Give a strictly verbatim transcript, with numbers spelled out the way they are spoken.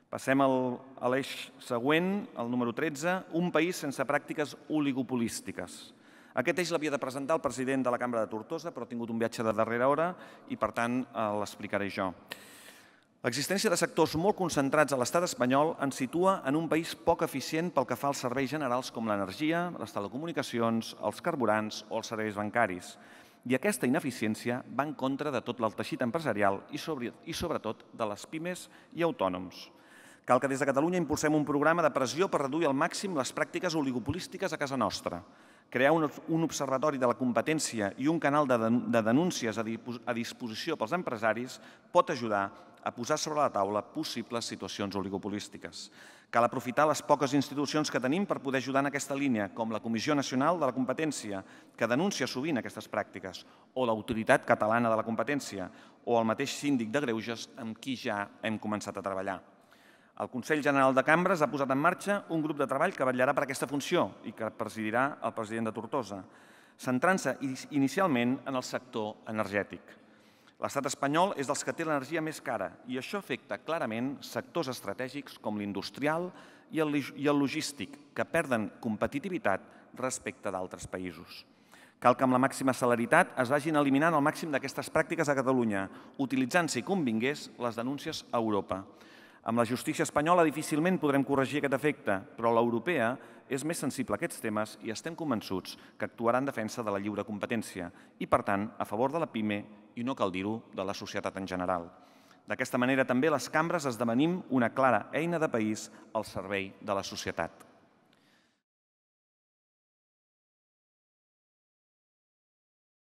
Passem a l'eix següent, el número tretze, un país sense pràctiques oligopolístiques. Aquest eix l'havia de presentar el president de la Cambra de Tortosa, però ha tingut un viatge de darrera hora i, per tant, l'explicaré jo. L'existència de sectors molt concentrats a l'estat espanyol ens situa en un país poc eficient pel que fa als serveis generals com l'energia, les telecomunicacions, els carburants o els serveis bancaris. I aquesta ineficiència va en contra de tot el teixit empresarial i, sobretot, de les pimes i autònoms. Cal que des de Catalunya impulsem un programa de pressió per reduir al màxim les pràctiques oligopolístiques a casa nostra. Crear un observatori de la competència i un canal de denúncies a disposició pels empresaris pot ajudar a posar sobre la taula possibles situacions oligopolístiques. Cal aprofitar les poques institucions que tenim per poder ajudar en aquesta línia, com la Comissió Nacional de la Competència, que denuncia sovint aquestes pràctiques, o l'Autoritat Catalana de la Competència, o el mateix síndic de greuges amb qui ja hem començat a treballar. El Consell General de Cambres ha posat en marxa un grup de treball que vetllarà per aquesta funció i que presidirà el president de Tortosa, centrant-se inicialment en el sector energètic. L'estat espanyol és dels que té l'energia més cara i això afecta clarament sectors estratègics com l'industrial i el logístic, que perden competitivitat respecte d'altres països. Cal que amb la màxima celeritat es vagin eliminant el màxim d'aquestes pràctiques a Catalunya, utilitzant, si convingués, les denúncies a Europa. Amb la justícia espanyola difícilment podrem corregir aquest efecte, però l'europea és més sensible a aquests temes i estem convençuts que actuarà en defensa de la lliure competència i, per tant, a favor de la pime i, no cal dir-ho, de la societat en general. D'aquesta manera, també les cambres esdevenim una clara eina de país al servei de la societat.